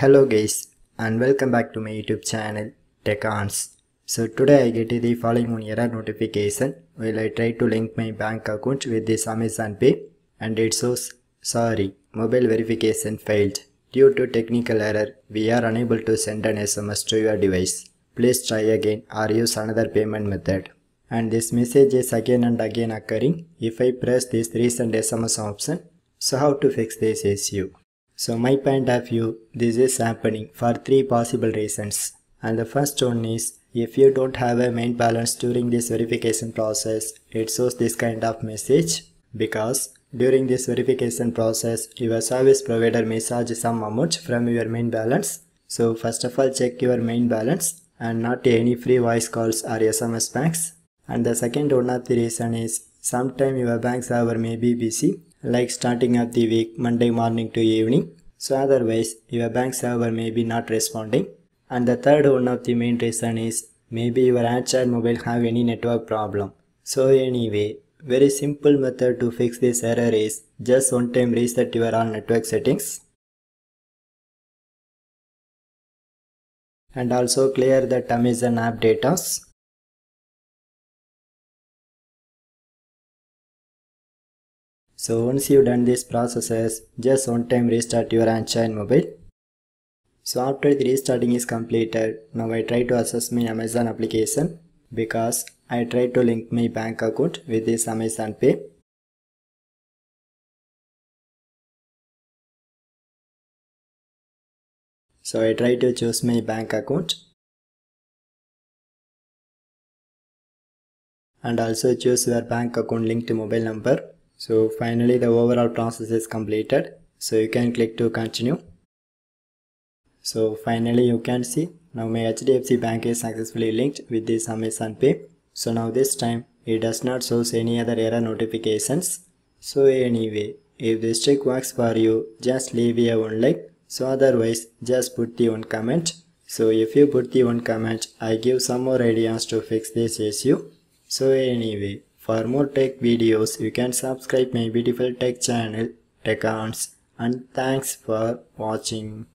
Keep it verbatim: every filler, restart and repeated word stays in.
Hello guys and welcome back to my YouTube channel TechOns. So today I get the following one error notification while I try to link my bank account with this Amazon Pay and it shows sorry mobile verification failed. Due to technical error we are unable to send an S M S to your device. Please try again or use another payment method. And this message is again and again occurring if I press this resend S M S option. So how to fix this issue? So my point of view, this is happening for three possible reasons. And the first one is, if you don't have a main balance during this verification process, it shows this kind of message. Because during this verification process, your service provider may charge some amount from your main balance. So first of all, check your main balance and not any free voice calls or S M S banks. And the second one of the reason is, sometime your bank server may be busy, like starting of the week, Monday morning to evening. So otherwise, your bank server may be not responding. And the third one of the main reason is, maybe your Android mobile have any network problem. So anyway, very simple method to fix this error is, just one time reset your all network settings. And also clear that Amazon app data. So once you've done these processes, just one time restart your Android mobile. So after the restarting is completed, now I try to access my Amazon application because I try to link my bank account with this Amazon Pay. So I try to choose my bank account and also choose your bank account linked to mobile number. So finally the overall process is completed. So you can click to continue. So finally you can see now my H D F C bank is successfully linked with this Amazon Pay. So now this time it does not show any other error notifications. So anyway, if this trick works for you, just leave a one like. So otherwise just put the one comment. So if you put the one comment, I give some more ideas to fix this issue. So anyway, for more tech videos, you can subscribe my beautiful tech channel, TechOns, and thanks for watching.